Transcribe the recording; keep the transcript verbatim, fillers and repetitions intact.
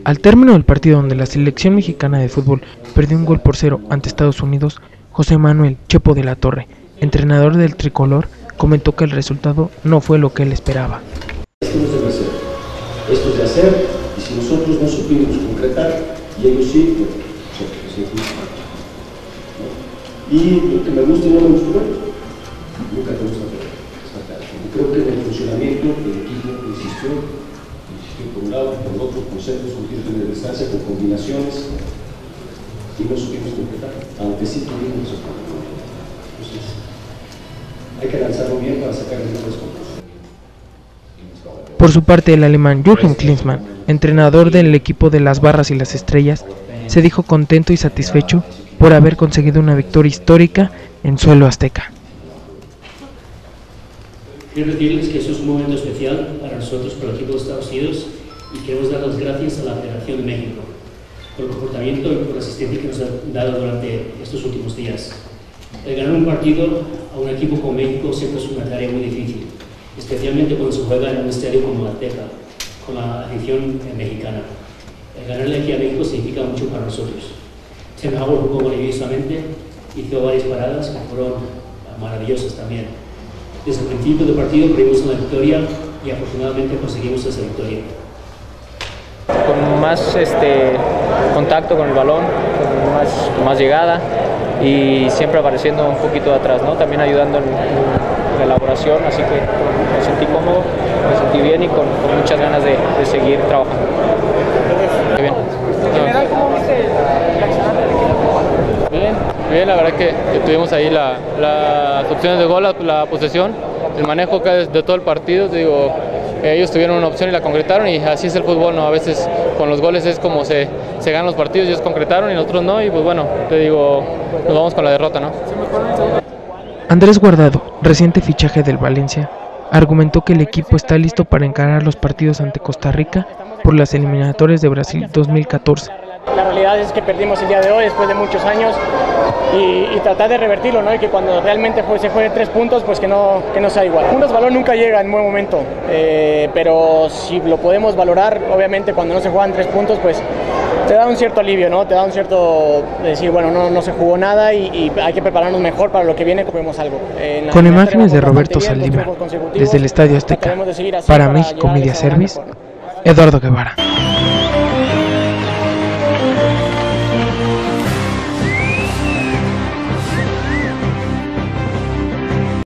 Al término del partido donde la selección mexicana de fútbol perdió un gol por cero ante Estados Unidos, José Manuel Chepo de la Torre, entrenador del tricolor, comentó que el resultado no fue lo que él esperaba. Esto no debe ser, esto es de hacer, y si nosotros no supimos concretar, y ellos sí, pues, pues, sí, sí, ¿no? Y lo que me gusta y no me gusta, nunca te gusta ver, porque creo que en el funcionamiento del equipo insistió, insistió por un lado, por otro, conceptos, con tiros de distancia, con combinaciones, y no supimos concretar, aunque sí tuvimos resultados. Entonces, hay que lanzarlo bien para sacar el mejor concursos. Por su parte, el alemán Jürgen Klinsmann, entrenador del equipo de las Barras y las Estrellas, se dijo contento y satisfecho por haber conseguido una victoria histórica en suelo azteca. Quiero decirles que eso es un momento especial para nosotros, para el equipo de Estados Unidos, y queremos dar las gracias a la Federación de México por el comportamiento y por la asistencia que nos ha dado durante estos últimos días. El ganar un partido a un equipo como México siempre es una tarea muy difícil, especialmente cuando se juega en un estadio como la Azteca, con la afición mexicana. El ganarle aquí a México significa mucho para nosotros. Tim Howard jugó maravillosamente, hizo varias paradas que fueron maravillosas también. Desde el principio del partido creímos en la victoria y afortunadamente conseguimos esa victoria. Con más este, contacto con el balón, con más, con más llegada y siempre apareciendo un poquito de atrás, ¿no? También ayudando en, en la elaboración, así que me sentí cómodo, me sentí bien y con, con muchas ganas de, de seguir trabajando. Muy bien. Bien, bien, la verdad que, que tuvimos ahí la, las opciones de gol, la, la posesión, el manejo de, de todo el partido, te digo, ellos tuvieron una opción y la concretaron y así es el fútbol, ¿no? A veces con los goles es como se, se ganan los partidos, ellos concretaron y nosotros no, y pues bueno, te digo, nos vamos con la derrota, ¿no? Andrés Guardado, reciente fichaje del Valencia, argumentó que el equipo está listo para encarar los partidos ante Costa Rica por las eliminatorias de Brasil dos mil catorce. La realidad es que perdimos el día de hoy después de muchos años y, y tratar de revertirlo, ¿no? Y que cuando realmente fue, se jueguen tres puntos, pues que no, que no sea igual. Un resbalón nunca llega en buen momento, eh, pero si lo podemos valorar, obviamente cuando no se juegan tres puntos, pues te da un cierto alivio, ¿no? Te da un cierto decir, bueno, no, no se jugó nada y, y hay que prepararnos mejor para lo que viene, juguemos algo. Eh, Con imágenes de Roberto Saldívar, desde el Estadio Azteca, para México Media Service, Eduardo Guevara.